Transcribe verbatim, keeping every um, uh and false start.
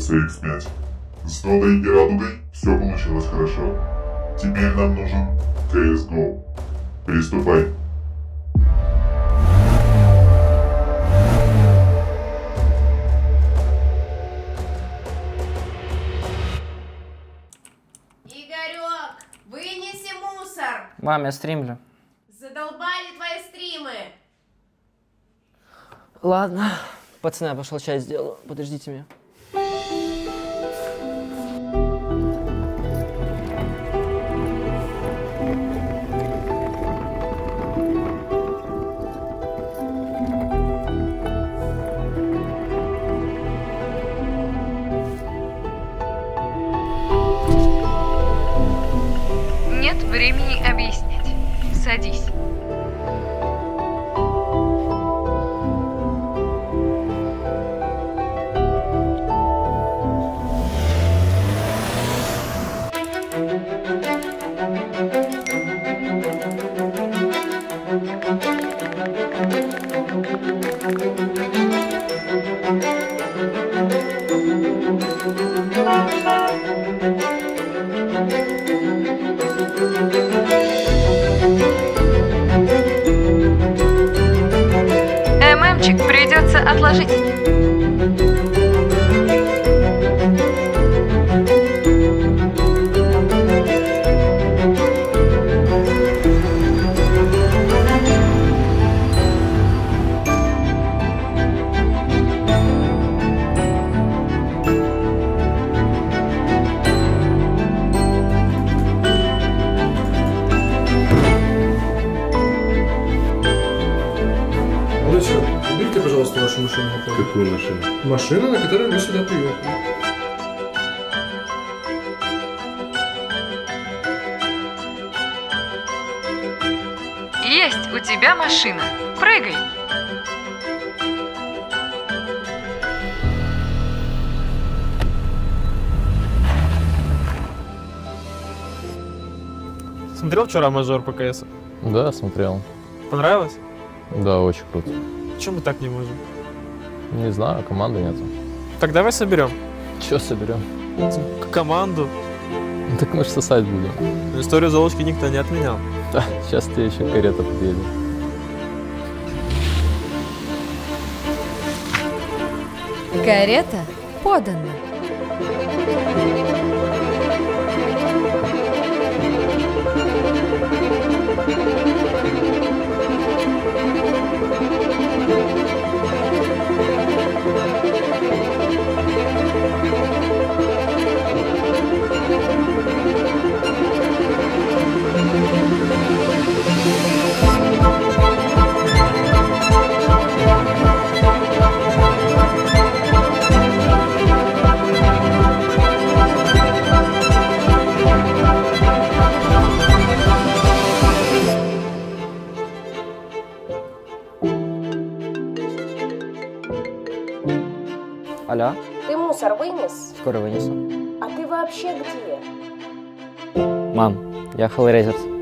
си икс пять. С нодой и радугой все получилось хорошо. Теперь нам нужен си эс го. Приступай. Игорек, вынеси мусор! Мам, я стримлю. Задолбали твои стримы! Ладно. Пацаны, я пошел чай сделаю. Подождите меня. Нет времени объяснять. Садись. ММчик, придется отложить. Уберите, пожалуйста, вашу машину. Какую машину? Машину, на которой вы сюда приехали. Есть у тебя машина. Прыгай. Смотрел вчера мажор по КС? Да, смотрел. Понравилось? Да, очень круто. Почему мы так не можем? Не знаю, команды нету. Так давай соберем. Че соберем? К команду. Ну, так мы же сосать будем. Историю Золушки никто не отменял. Да, сейчас тебе еще карета подъедет. Карета подана. Алло? Ты мусор вынес? Скоро вынесу. А ты вообще где? Мам, я Hellraiser.